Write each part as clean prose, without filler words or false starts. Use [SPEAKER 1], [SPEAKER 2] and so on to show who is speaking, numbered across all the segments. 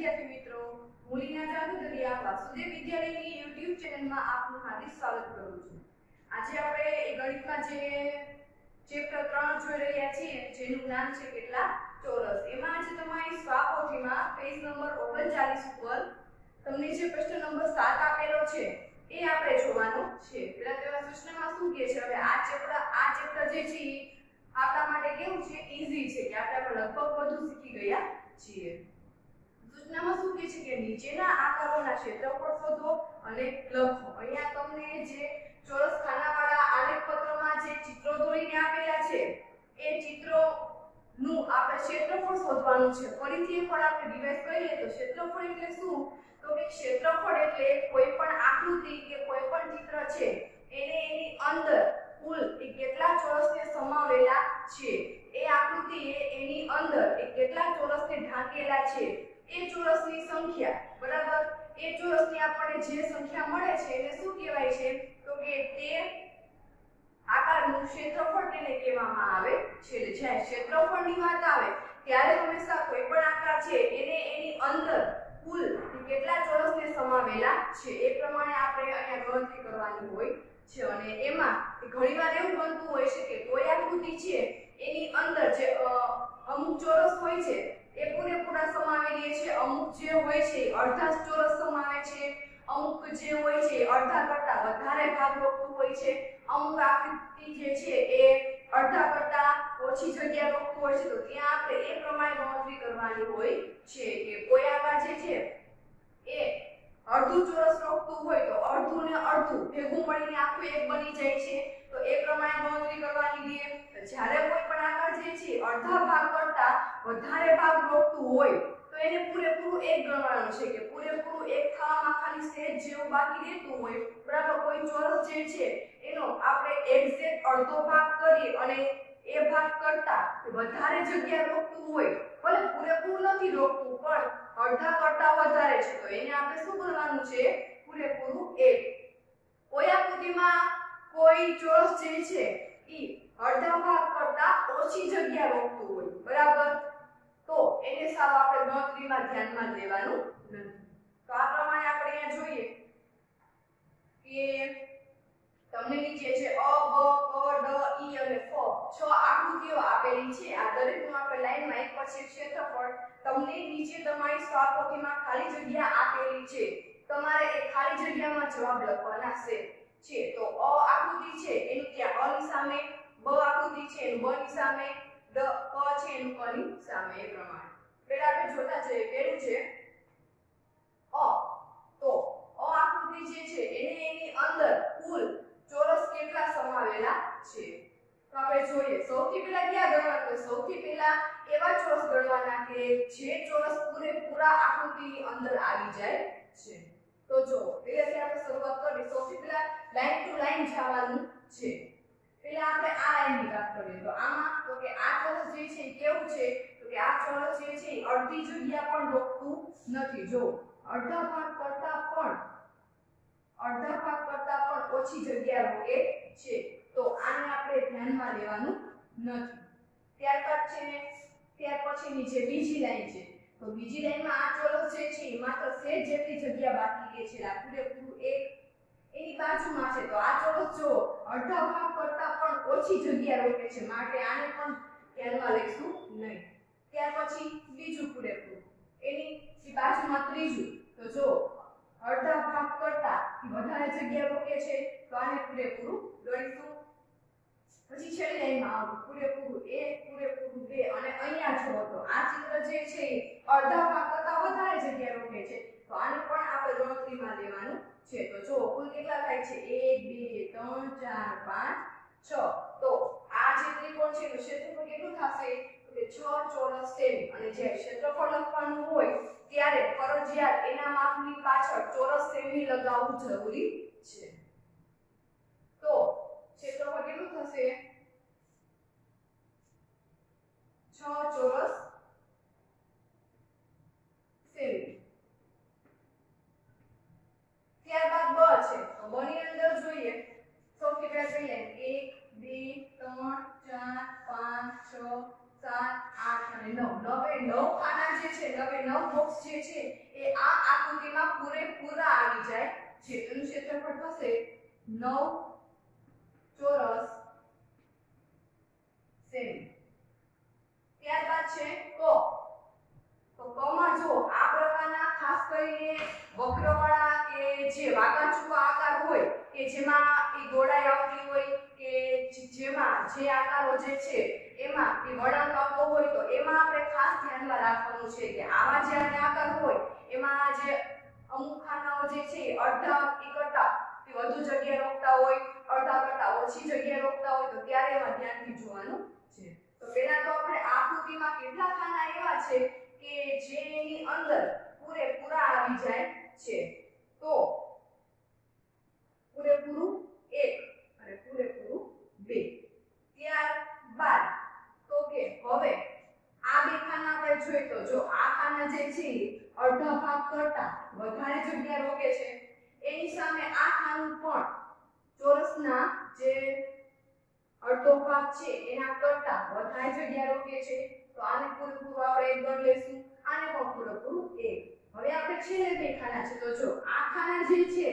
[SPEAKER 1] વિદ્યાર્થી મિત્રો, મૂલીના જાદુગરિયા વાસુદેવ વિદ્યાલયની YouTube ચેનલમાં આપનું હાર્દિક સ્વાગત કરું છું. આજે આપણે ગણિતમાં જે ચેપ્ટર 3 જોઈ રહ્યા છીએ જેનું નામ છે કેટલા ચોરસ. એમાં આજે તમારી સ્વાપોથીમાં પેજ નંબર 39 ઉપર તમને જે પ્રશ્ન નંબર 7 આપેલો છે એ આપણે જોવાનો છે. પહેલા તેવા સૂચનામાં શું કહે છે, હવે આ ચેપ્ટર જે છે આપણા માટે કેવું છે, ઈઝી છે કે આપણે લગભગ બધું શીખી ગયા છીએ. સૂચનામાં શું કહે છે કે નીચેના આકારોના ક્ષેત્રફળ શોધો અને લખો. અહીંયા તમને જે ચોરસ ખાનાવાળા આલેખ પત્રમાં જે ચિત્રો દોરીને આપેલા છે એ ચિત્રોનું આપણે ક્ષેત્રફળ શોધવાનું છે. ફરીથી એકવાર આપણે રિવાઇઝ કરીએ તો ક્ષેત્રફળ એટલે શું, તો કે ક્ષેત્રફળ એટલે કોઈ પણ આકૃતિ કે કોઈ પણ ચિત્ર છે એને એની અંદર કુલ કેટલા ચોરસને સમાવેલા છે, એ આકૃતિ એની અંદર કેટલા ચોરસને ઢાંકેલા છે, એ ચોરસની સંખ્યા, બરાબર. એ ચોરસની આપણને જે સંખ્યા મળે છે એને શું કહેવાય છે, તો કે તે આકારનું ક્ષેત્રફળ તેને કહેવામાં આવે છે. જ્યારે ક્ષેત્રફળની વાત આવે ત્યારે હંમેશા કોઈ પણ આકાર છે એને એની અંદર કુલ કેટલા ચોરસને સમાવેલા છે એ પ્રમાણે આપણે અહીંયા ગણતરી કરવાની હોય છે. અને એમાં ઘણીવાર એવું બનતું હોય છે કે કોઈ આકૃતિ છે એની અંદર જે અમુક ચોરસ હોય છે એ પૂરેપૂરા સમાવેલી છે, અમુક જે હોય છે અડધા ચોરસ સમાવે છે, અમુક જે હોય છે અડધા કરતા વધારે ભાગ રોકતું હોય છે, અમુક આકૃતિ જે છે એ અડધા કરતા ઓછી જગ્યા રોકતું હોય છે. તો ત્યાં આપણે એ પ્રમાણે ગણતરી કરવાની હોય છે કે કોઈ આકાર જે છે એ અડધું ચોરસ રોકતું હોય તો અડધું ને અડધું ભેગું મળીને આખું એક બની જાય છે, તો એ પ્રમાણે ગણતરી કરવાની છે. જ્યારે કોઈ પણ આકાર જે છે અડધા ભાગ કરતા વધારે ભાગ રોકતું હોય તો એને પૂરેપૂરું એક ગણવાનું છે કે પૂરેપૂરું એક થવામાં ખાલી સહેજ જેવું બાકી રહેતું હોય, બરાબર. કોઈ ચોરસ જે છે એનો આપણે એક્ઝેક્ટ અડધો ભાગ કરી અને એ ભાગ કરતા વધારે જગ્યા રોકતું હોય, ભલે પૂરેપૂરું નથી રોકતું પણ અડધા કરતા વધારે છે, તો એને આપણે શું ગણવાનું છે, પૂરેપૂરું એક. કોઈ આકૃતિમાં કોઈ ચોરસ જે છે ઈ અડધા ભાગ કરતા ઓછી જગ્યા રોકતું હોય, બરાબર, તો એને સાવ આપણે ગણતરીમાં ધ્યાનમાં લેવાનું નથી. તો આ પ્રમાણે આપણે અહીંયા જોઈએ કે તમને નીચે છે અ, બ, ક, ડ, ઈ અને ફ 6 આકૃતિઓ આપેલી છે. આ દરેકનું આપણે લાઈનમાં એક પછી ક્ષેત્રફળ તમને નીચે તમારી સ્વાપોથીમાં ખાલી જગ્યા આપેલી છે, તમારે એ ખાલી જગ્યામાં જવાબ લખવાના છે. તો અ આકૃતિ છે એનું ત્યાં અ ની સામે, બ આકૃતિ છે એનું બ ની સામે, ડ ક છે એનું ક ની સામે. એ પ્રમાણે પહેલા આપણે જોતા જઈએ. પહેલું છે અ. તો અ આકૃતિ જે છે એને એની અંદર કુલ ચોરસ કેટલા સમાવેલા છે, તો આપણે જોઈએ. સૌથી પહેલા ક્યાં ગણવાના, તો સૌથી પહેલા એવા ચોરસ ગણવાના કે જે ચોરસ પૂરેપૂરા આકૃતિની અંદર આવી જાય છે. તો જો પહેલાથી આપણે શરૂઆત કરીએ. સૌથી પહેલા લાઈન ટુ લાઈન જવાનું છે. પહેલા આપણે આ લાઈનની વાત કરીએ તો આમાં તો કે આ ચોરસ જે છે કેવું છે, તો કે આ ચોરસ જે છે અડધી જગ્યા પણ રોકતું નથી. જો અડધા ભાગ કરતા પણ ઓછી જગ્યા રોકે છે, તો આને આપણે ધ્યાનમાં લેવાનું નથી. ત્યાર પછીની જે બીજી લાઈન છે, તો બીજી લાઈનમાં આ ચોરસ જે છે માત્ર સહેજ જેટલી જગ્યા બાકી રહે છે, આ પૂરેપૂરું એક એની બાજુમાં છે. તો આ ચોરસ જો અડધા ભાગ કરતા પણ ઓછી જગ્યા રોકે છે, માટે આને પણ ધ્યાનમાં લઈશું નહીં. ત્યાર પછી બીજું પૂરેપૂરું, એની બાજુમાં ત્રીજું, તો જો અડધા ભાગ કરતા વધારે જગ્યા રોકે છે, તો આને પૂરેપૂરું ગણીશું. પછી છેલ્લી લાઈનમાં આવું પૂરેપૂરું 1, પૂરેપૂરું 2 અને અહીંયા જો તો આ ચિત્ર જે છે અડધા ભાગ કરતા વધારે જગ્યા રોકે છે, તો આને પણ આપણે ગણતરીમાં લેવાનું છે. તો જો કુલ કેટલા થાય છે, 1 2 3 4 5 6. તો આ જે ત્રિકોણ છે એનું ક્ષેત્રફળ કેટલું થશે, તો કે 6 ચોરસ સેમી. અને જે ક્ષેત્રફળ લખવાનું હોય ત્યારે ફરજિયાત એના માપની પાછળ ચોરસ સેમી લગાવવું જરૂરી છે. તો ક્ષેત્રફળ કેટલું થશે, 6 ચોરસ સેમી. ત્યારબાદ બ છે, તો બ ની અંદર જોઈએ. સૌથી પહેલા જોઈ લે 1 2 3 4 5 6 7 8 અને 9. 9 ખાના જે છે છે 9 બોક્સ જે છે એ આ આકૃતિમાં પૂરેપૂરા આવી જાય છે. એનું ક્ષેત્રફળ થશે 9 ચોરસ સેમી. ત્યારબાદ છે ક. તો કમાં જો આ પ્રકારના ખાસ કરીને વક્રવાળા કે જે વાંકાચૂકા આકાર હોય કે જેમાં એ ગોળાઈ આવતી હોય કે જેમાં જે આકારો જે છે એમાં એ વળાંક આવતો હોય તો એમાં આપણે ખાસ ધ્યાનમાં રાખવાનું છે કે આવા જે આકાર હોય એમાં જે અમુક ખાનાઓ જે છે અડધા કરતા વધુ જગ્યા રોકતા હોય, અડધા કરતા ઓછી જગ્યા રોકતા હોય તો ત્યારે એમાં ધ્યાનથી જોવાનું છે. તો પહેલા તો આપણે આ આકૃતિમાં કેટલા ખાના એવા છે કે જેની અંદર પૂરેપૂરા આવી જાય છે. તો પૂરેપૂરું 1 અને પૂરેપૂરું 2. ત્યારબાદ તો કે હવે આ બે ખાના આપણે જોઈએ તો જો આ ખાના જે છે અડધા ભાગ કરતા વધારે જગ્યા રોકે છે એની સામે આ ખાનું પણ ચોરસના જે અડધો ભાગ છે એના કરતા વધારે જગ્યા રોકે છે. તો આને પૂરેપૂરું આપણે 1 ગણ લેશું, આને પણ પૂરેપૂરું 1. હવે આપણે છેલ્લે બે ખાના છે તો જો આ ખાના જે છે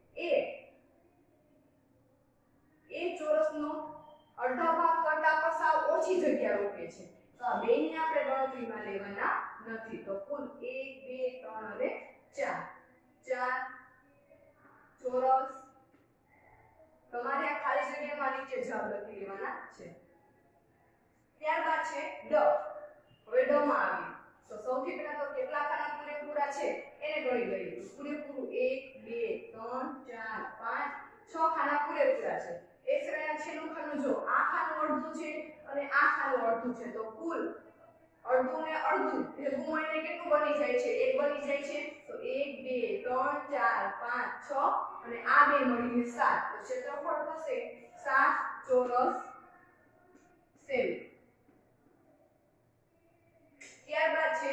[SPEAKER 1] એ ચોરસનો અડધા ભાગ કરતા પણ સાવ ઓછી જગ્યા રોકે છે. તો આ બેને આપણે ગણતરીમાં લેવાના નથી. તો કુલ 1 2 3 અને 4 ચોરસ. તમારે આ ખાલી જગ્યામાં નીચે જવાબ લખી લેવાના છે. ત્યારબાદ છે ડ. હવે ડ માં આવી તો સૌથી પહેલા તો કેટલા ખાના પૂરેપૂરા છે એને ગણી લઈએ. પૂરેપૂરું 1 2 3 4 5 6 ખાના પૂરેપૂરા છે. એ સિવાયના છેલ્લું ખાનું જો આ ખાનું અડધું છે અને આ ખાનું અડધું છે તો કુલ અડધું ને અડધું ભેગું મળીને કેટલું બની જાય છે? 1 બની જાય છે. તો 1 2 3 4 5 6 અને આ બે મળીને 7. તો ક્ષેત્રફળ થશે 7 ચોરસ સેમી. ત્યારબાદ છે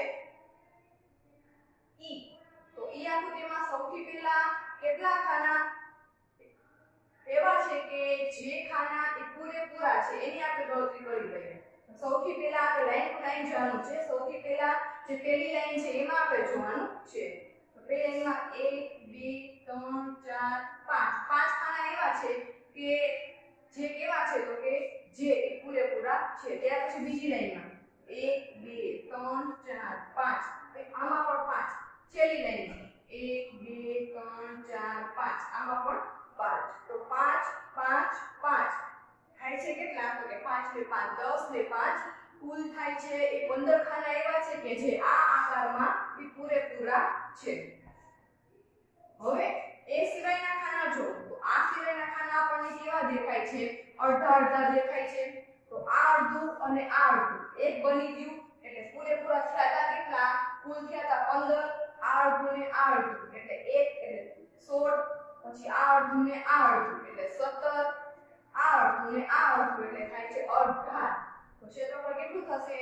[SPEAKER 1] ઈ. તો ઈ આકૃતિમાં સૌથી પહેલા કેટલા ખાના એવા છે કે જે ખાના એ પૂરેપૂરા છે એની આપણે ગણતરી કરી લઈએ. સૌથી પહેલા આપણે લાઈન ટુ લાઈન જોવાનું છે. સૌથી પહેલા જે પહેલી લાઈન છે એમાં આપણે જોવાનું છે. તો પહેલી લાઈનમાં 1 2 3 4 5 પાંચ ખાના એવા છે કે જે કેવા છે તો કે જે પૂરેપૂરા છે. ત્યાર પછી બીજી લાઈનમાં 1 2 3 4 5 આમાં પણ 5. છેલ્લી લાઈનમાં 1 2 3 4 5 આમાં પણ 5. તો 5 5 5 થાય છે કેટલા? તો કે 5 ને 5 10 ને 5 કુલ થાય છે એ 15 ખાના એવા છે કે જે આ આકારમાં એ પૂરેપૂરા છે. હવે એ સિવાયના ખાના જો તો આ સિવાયના ખાના આપણને કેવા દેખાય છે? અડધા અડધા દેખાય છે. તો આ અડધું અને આ અડધું એક બની ગયું એટલે પૂરેપૂરા થયા કેટલા? કુલ થયા 15. આ અડધું ને આ અડધું એટલે 1 એટલે 16. પછી આ અડધું ને આ અડધું એટલે 17. આ અડધું ને આ અડધું એટલે થાય છે 18. તો ક્ષેત્રફળ કેટલું થશે?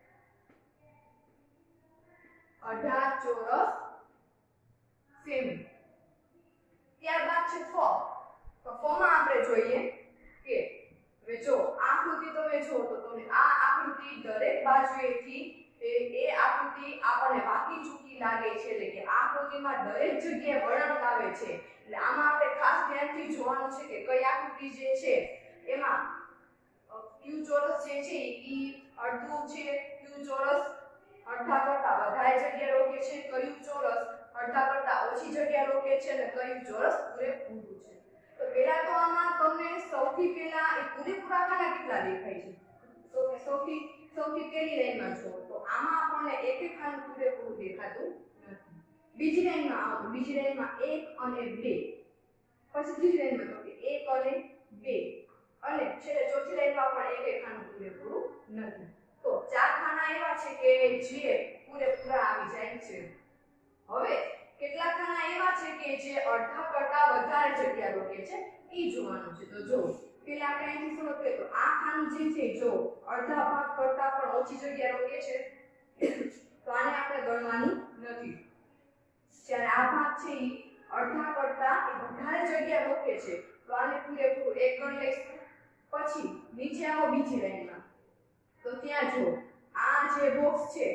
[SPEAKER 1] 18 ચોરસ સેમી. ત્યારબાદ છે ફ. તો ફ માં આપણે જોઈએ કે હવે જો આકૃતિ તમે જો તો તમને આ આકૃતિ દરેક બાજુએથી એ આકૃતિ આપણને વાકી ચૂકી લાગે છે એટલે કે આકૃતિમાં દરેક જગ્યાએ વળાંક આવે છે. એટલે આમાં આપણે ખાસ ધ્યાનથી જોવાનું છે કે કઈ આકૃતિ જે છે એમાં ક્યુ ચોરસ જે છે ઈ અડધું છે, ક્યુ ચોરસ અડધા કરતા વધારે જગ્યા રોકે છે, કયું ચોરસ અડધા કરતા ઓછી જગ્યા રોકે છે અને કયું ચોરસ પૂરેપૂરું છે. તો પહેલા તો આમાં તમને સૌથી પહેલા એ પૂરેપૂરા ખાના કેટલા દેખાય છે? તો કે સૌથી પહેલી લાઈનમાં જો તો આમાં આપણને એક એક ખાનું પૂરેપૂરું દેખાતું નથી. બીજી લાઈનમાં આવો બીજી લાઈનમાં 1 અને 2. પછી ત્રીજી લાઈનમાં તો કે 1 અને 2 અને છેલ્લે ચોથી લાઈનમાં પણ એક એક ખાનું પૂરેપૂરું નથી. તો 4 ખાના એવા છે કે જે પૂરેપૂરા આવી જાય છે. હવે કેટલા ખાના એવા છે કે જે અડધા કરતા વધારે જગ્યા રોકે છે એ જોવાનું છે. તો જો પેલા આપણે અહીંથી શરૂ કરીએ તો આ ખાનું જે છે જો અડધા ભાગ કરતા પણ ઓછી જગ્યા રોકે છે તો આને આપણે ગણવાનું નથી. જ્યારે આ ભાગ છે એ અડધા કરતા વધારે જગ્યા રોકે છે તો આને પૂરેપૂરું 1 ગણ લઈશું. પછી નીચે આવો બીજી લાઈનમાં તો ત્યાં જો આ જે બોક્સ છે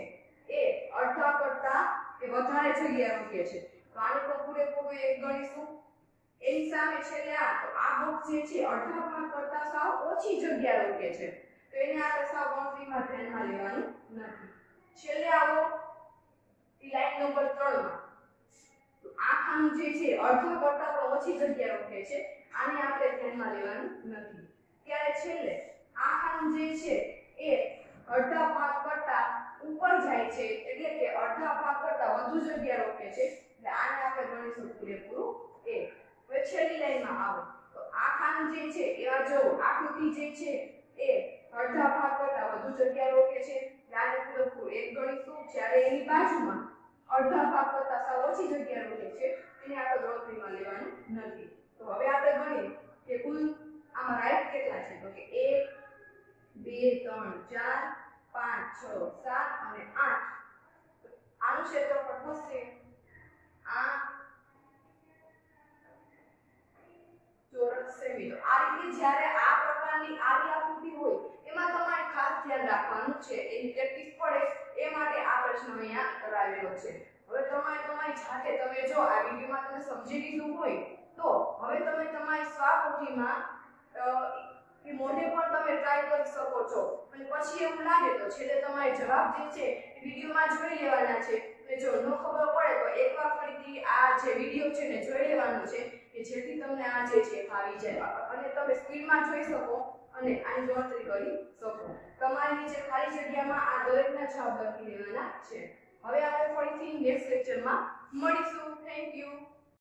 [SPEAKER 1] એ અડધા કરતા એ વધારે જગ્યા રોકે છે તો આને તો પૂરેપૂરું 1 ગણીશું એની સામે છેલ્લે તો આ બોક્સ જે છે અડધા ભાગ કરતા સાવ ઓછી જગ્યા રોકે છે તો એને આપણે સાવ ગણતરીમાં ધ્યાનમાં લેવાનું નથી છેલ્લે આવો લાઈન નંબર 3 માં તો આ ખાનું જે છે અડધા કરતા પણ ઓછી જગ્યા રોકે છે આને આપણે ધ્યાનમાં લેવાનું નથી ત્યારે છેલ્લે આ ખાનું જે છે એ અડધા ભાગ કરતા ઉપર જાય છે એટલે કે અડધા ભાગ કરતા વધુ જગ્યા રોકે છે એટલે આને આપણે ગણીશું પૂરેપૂરું a હવે છેલ્લી લાઈનમાં આવો તો આ ખાનું જે છે એવા જો આકૃતિ જે છે એ અડધા ભાગ કરતા વધુ જગ્યા રોકે છે એટલે આને પૂરેપૂરું 1 ગણીશું જ્યારે એની બાજુમાં અડધા ભાગ કરતા સાવ ઓછી જગ્યા રોકે છે એને આપણે ગણતરીમાં લેવાનું નથી તો હવે આપણે ગણીએ કે કુલ આમાં રાઈટ કેટલા છે તો કે 1 2 3 4 5 6 7 અને 8 આનું ક્ષેત્રફળ થશે આ ચોરસ સેમી તો આ રીતે જ્યારે આ પ્રકારની આડી આકૃતિ હોય એમાં તમારે ખાસ ધ્યાન રાખવાનું છે એની પ્રેક્ટિસ પડે એ માટે આ પ્રશ્ન અહીંયા કરાવેલો છે હવે તમારી જાતે તમે જો આ વિડિયોમાં તમે સમજી લીધું હોય તો હવે તમે તમારી સ્વકૃતિમાં એ મોઢે પણ તમે ટ્રાય કરી શકો છો અને પછી એવું લાગે તો છેલ્લે તમારે જવાબ જે છે એ વિડિયોમાં જોઈ લેવાના છે અને જો ન ખબર પડે તો એકવાર ફરીથી આ જે વિડિયો છે ને જોઈ લેવાનો છે કે જેથી તમને આ જે છે આવી જાય અને તમે સ્ક્રીનમાં જોઈ શકો અને આની ગણતરી કરી શકો તમારી નીચે ખાલી જગ્યામાં આ દરેકના જવાબ લખી લેવાના છે હવે આપણે ફરીથી નેક્સ્ટ લેક્ચરમાં મળીશું થેન્ક યુ